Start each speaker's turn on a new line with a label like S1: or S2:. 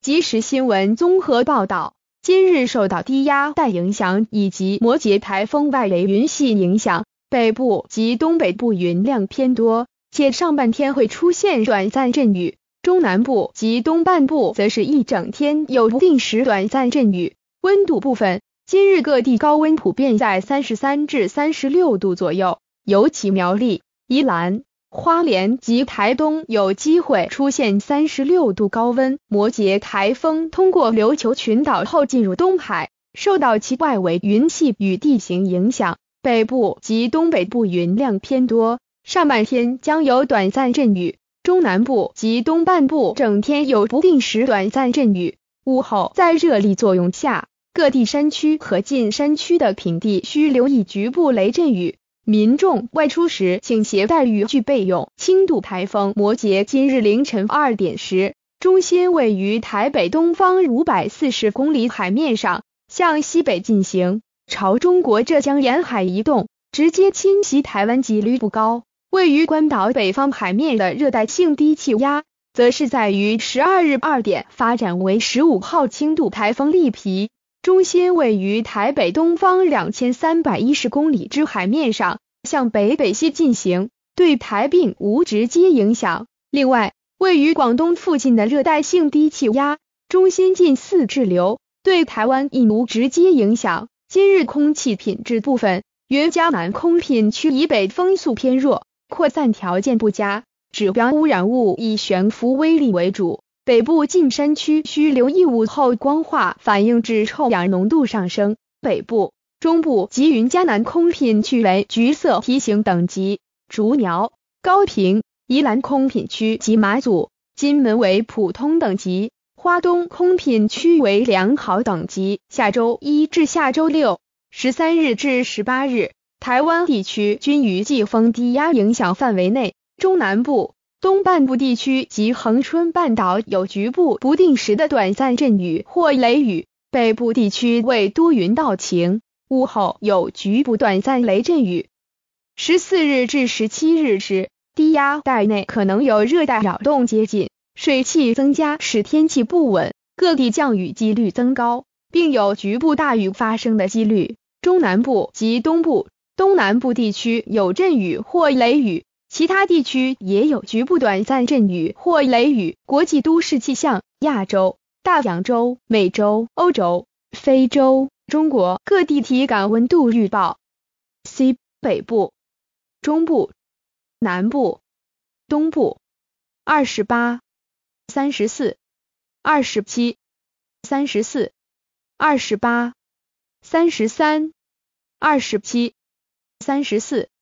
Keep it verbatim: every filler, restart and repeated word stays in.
S1: 即时新闻综合报道，今日受到低压带影响以及摩羯台风外围云系影响，北部及东北部云量偏多，且上半天会出现短暂阵雨，中南部及东半部则是一整天有不定时短暂阵雨。温度部分，今日各地高温普遍在三十三至三十六度左右，尤其苗栗、宜兰、花莲及台东有机会出现三十六度高温。摩羯台风通过琉球群岛后进入东海，受到其外围云系与地形影响，北部及东北部云量偏多，上半天将有短暂阵雨，中南部及东半部整天有不定时短暂阵雨。午后在热力作用下，各地山区和近山区的平地需留意局部雷阵雨。民众外出时请携带雨具备用。轻度台风摩羯今日凌晨二点时，中心位于台北东方五百四十公里海面上，向西北进行，朝中国浙江沿海移动，直接侵袭台湾几率不高。位于关岛北方海面的热带性低气压，则是在于十二日二点发展为十五号轻度台风利皮，中心位于台北东方两千三百一十公里之海面上，向北北西进行，对台并无直接影响。另外，位于广东附近的热带性低气压，中心近似滞留，对台湾亦无直接影响。今日空气品质部分，云嘉南空品区以北风速偏弱，扩散条件不佳，指标污染物以悬浮微粒为主。北部近山区需留意午后光化反应至臭氧浓度上升，北部、中部及云嘉南空品区为橘色提醒等级，竹苗、高屏、宜兰空品区及马祖、金门为普通等级，花东空品区为良好等级。下周一至下周六十三日至十八日，台湾地区均于季风低压影响范围内，中南部、东半部地区及恒春半岛有局部不定时的短暂阵雨或雷雨，北部地区为多云到晴，午后有局部短暂雷阵雨。十四日至十七日时，低压带内可能有热带扰动接近，水汽增加使天气不稳，各地降雨几率增高，并有局部大雨发生的几率。中南部及东部、东南部地区有阵雨或雷雨，其他地区也有局部短暂阵雨或雷雨。国际都市气象，亚洲、大洋洲、美洲、欧洲、非洲、中国各地体感温度预报。C. 北部、中部、南部、东部二十八、三十四、二十七、三十四、二十八、三十三、二十七、三十四。